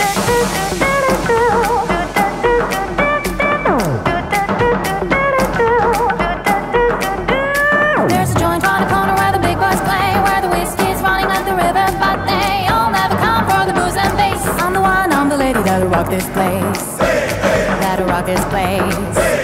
There's a joint on the corner where the big boys play, where the whiskey's running like the river, but they all never come for the booze and bass. I'm the one, I'm the lady that'll rock this place, that'll rock this place.